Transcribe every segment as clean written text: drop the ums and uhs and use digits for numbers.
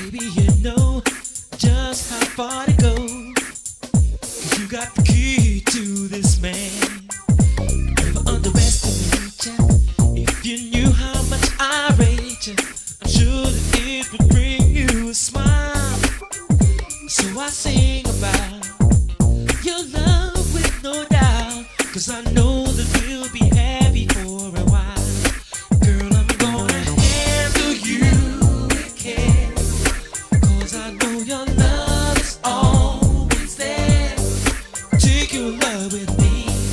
Baby, you know just how far to go. 'Cause you got the key to this man. Never underestimate you. If you knew how much I rate you, I'm sure that it would bring you a smile. So I sing about your love with no doubt. 'Cause I know that we'll be happy for a while. Girl, I'm gonna handle you with care. 'Cause I know your love is always there. Take your love with me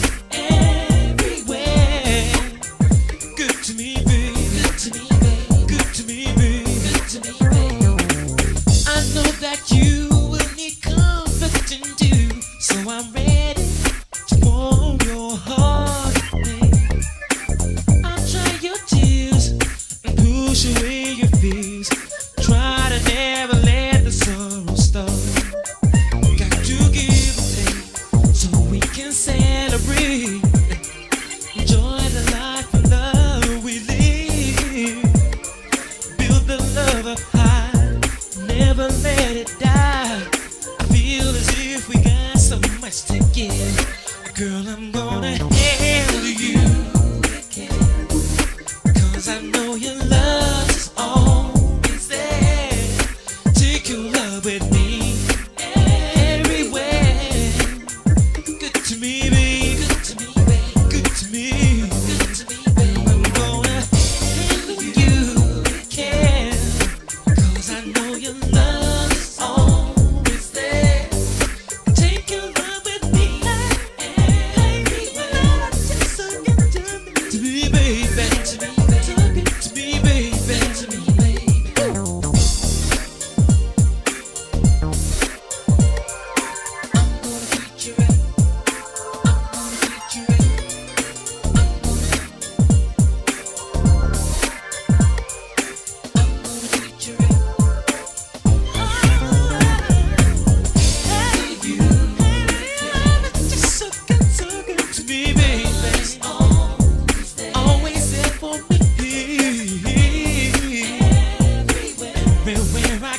everywhere. Good to me, baby. Good to me, baby. Good to me, baby. Good to me, baby. I know that you will need comforting too. So I'm ready to warm your heart, babe. I'll dry your tears and push away your fears. Try to never let the sorrow stop. Got to give and take so we can celebrate. Enjoy the life and love we live. Build the love up high, never let it die. I feel as if we got so much to give. Girl, I'm gonna handle you with care. 'Cause I know your love is always there. Take your love with me everywhere. Good to me, baby. Good to me, baby. Good to me. Good to me, baby. I'm gonna handle you with care. 'Cause I know your love is always there. Take your love with me everywhere. Just so good to me, baby. To me, baby. So good to me, baby. To me, baby. I'm gonna treat you right. I'm gonna treat you right. I'm gonna treat you right. Just so good to me, baby. Always there for me. Everywhere I